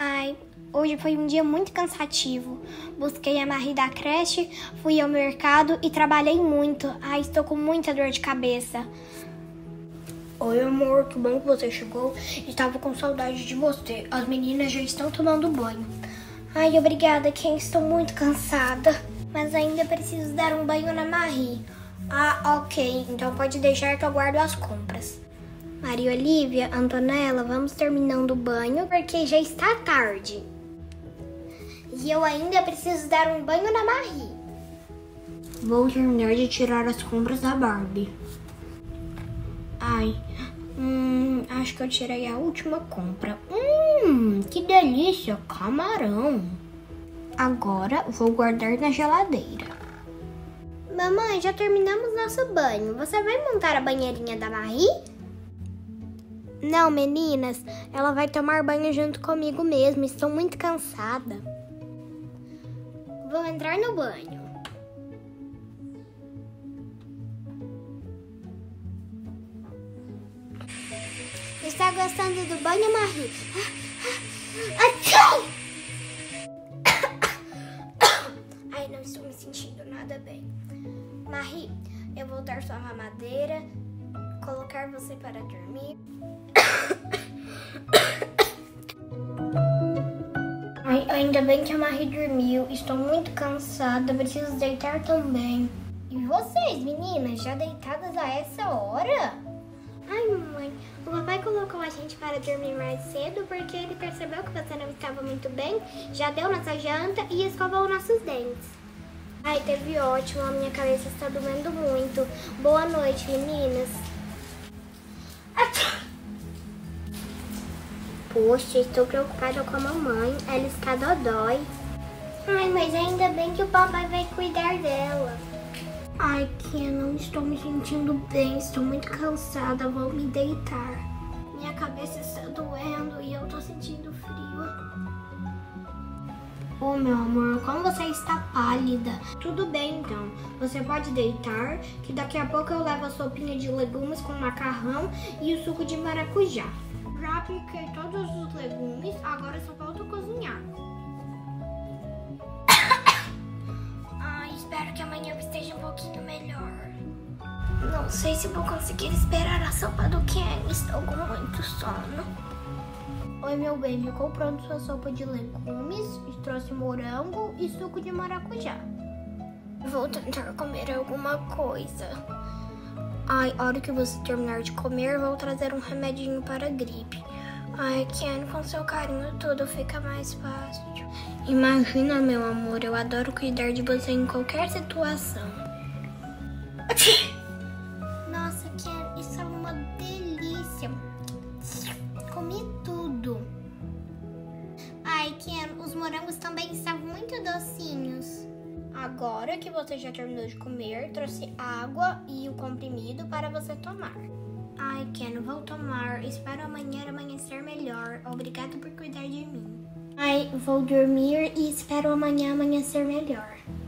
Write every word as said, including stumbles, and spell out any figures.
Ai, hoje foi um dia muito cansativo. Busquei a Marie da creche, fui ao mercado e trabalhei muito. Ai, estou com muita dor de cabeça. Oi, amor, que bom que você chegou. Estava com saudade de você. As meninas já estão tomando banho. Ai, obrigada, Ken. Estou muito cansada. Mas ainda preciso dar um banho na Marie. Ah, ok. Então pode deixar que eu guardo as compras. Maria Olivia, Antonella, vamos terminando o banho porque já está tarde. E eu ainda preciso dar um banho na Marie. Vou terminar de tirar as compras da Barbie. Ai, hum, acho que eu tirei a última compra. Hum, que delícia, camarão. Agora vou guardar na geladeira. Mamãe, já terminamos nosso banho. Você vai montar a banheirinha da Marie? Não, meninas, ela vai tomar banho junto comigo mesmo. Estou muito cansada. Vou entrar no banho. Está gostando do banho, Marie? Ai, não estou me sentindo nada bem. Marie, eu vou dar sua mamadeira, colocar você para dormir. Ai, ainda bem que a Marie dormiu. Estou muito cansada, preciso deitar também. E vocês, meninas, já deitadas a essa hora? Ai, mamãe, o papai colocou a gente para dormir mais cedo porque ele percebeu que você não estava muito bem, já deu nossa janta e escovou nossos dentes. Ai, teve ótimo, a minha cabeça está doendo muito. Boa noite, meninas. Poxa, estou preocupada com a mamãe, ela está dodói. Ai, mas ainda bem que o papai vai cuidar dela. Ai, Ken, não estou me sentindo bem, estou muito cansada, vou me deitar. Minha cabeça está doendo e eu tô sentindo frio. Oh, meu amor, como você está pálida. Tudo bem, então. Você pode deitar, que daqui a pouco eu levo a sopinha de legumes com macarrão e o suco de maracujá. Já piquei todos os legumes, agora só falta cozinhar. Ai, espero que amanhã eu esteja um pouquinho melhor. Não sei se vou conseguir esperar a sopa do Ken, estou com muito sono. Oi, meu bem, ficou pronto sua sopa de legumes, trouxe morango e suco de maracujá. Vou tentar comer alguma coisa. Ai, a hora que você terminar de comer, vou trazer um remedinho para a gripe. Ai, Ken, com seu carinho tudo fica mais fácil. Imagina, meu amor, eu adoro cuidar de você em qualquer situação. Nossa, Ken, isso é uma delícia. Comi tudo. Ai, Ken, os morangos também estavam muito docinhos. Agora que você já terminou de comer, trouxe água e o comprimido para você tomar. Ai, Ken, vou tomar. Espero amanhã amanhecer melhor. Obrigado por cuidar de mim. Ai, vou dormir e espero amanhã amanhecer melhor.